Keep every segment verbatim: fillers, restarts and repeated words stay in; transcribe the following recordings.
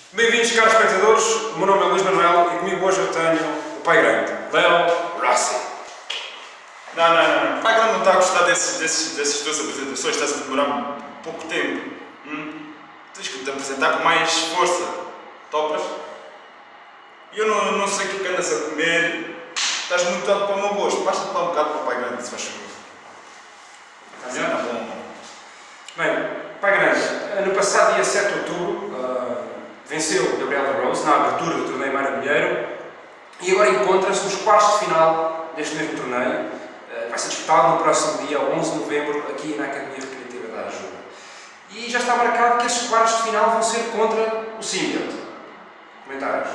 Bem-vindos, caros espectadores. O meu nome é Luís Manuel e comigo hoje eu tenho o pai grande, Léo Rossi. Não, não, não, não. O pai grande não está a gostar desses, desses, dessas tuas apresentações, está-se a demorar um pouco tempo. Hum? Tens que te apresentar com mais força. Topas? E eu não, não sei o que andas a comer. Estás muito dado para o meu gosto. Basta-te lá um bocado para o pai grande, se faz favor. Está Tá bom. Bem, pai grande, no passado dia sete de outubro, uh, venceu Gabriel Rose na abertura do torneio Mara Milheiro e agora encontra-se nos quartos de final deste mesmo torneio. Uh, vai ser disputado no próximo dia onze de novembro aqui na Academia Recreativa da Ajuda. E já está marcado que esses quartos de final vão ser contra o Symbiote. Comentários?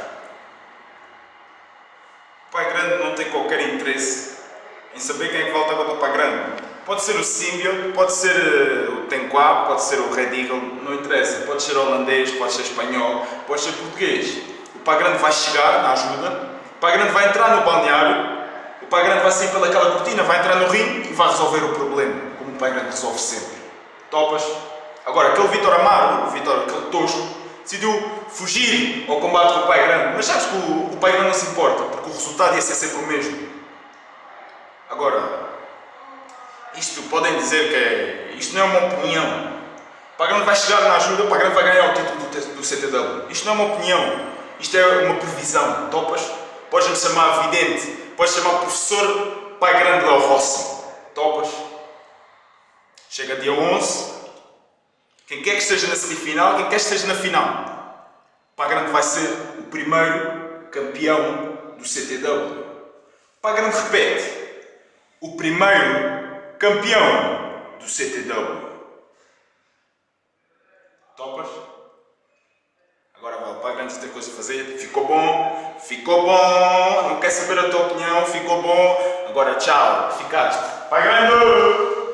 O pai grande não tem qualquer interesse em saber quem é que volta contra o pai grande. Pode ser o Symbiote, pode ser o Tenquá, pode ser o Red Eagle, não interessa. Pode ser holandês, pode ser espanhol, pode ser português. O pai grande vai chegar na ajuda, o pai grande vai entrar no balneário, o pai grande vai sair pelaquela cortina, vai entrar no ringue e vai resolver o problema, como o pai grande resolve sempre. Topas? Agora, aquele Vitor Amaro, o Vitor, aquele tosco, decidiu fugir ao combate com o pai grande, mas sabes que o, o pai grande não se importa, porque o resultado ia ser sempre o mesmo. Agora, isto podem dizer que é, isto não é uma opinião. O pai grande vai chegar na ajuda, o pai grande vai ganhar o título do, do C T W. Isto não é uma opinião, isto é uma previsão. Topas? Podes-me chamar vidente, podes chamar professor pai grande Léo Rossi. Topas? Chega dia onze. Quem quer que esteja na semifinal, quem quer que esteja na final, o pai grande vai ser o primeiro campeão do C T W. O pai grande repete, o primeiro campeão do C T W. Topas? Agora vai, o pai grande tem coisa a fazer. Ficou bom, ficou bom. Não quer saber a tua opinião, ficou bom. Agora tchau, ficaste. Pai grande!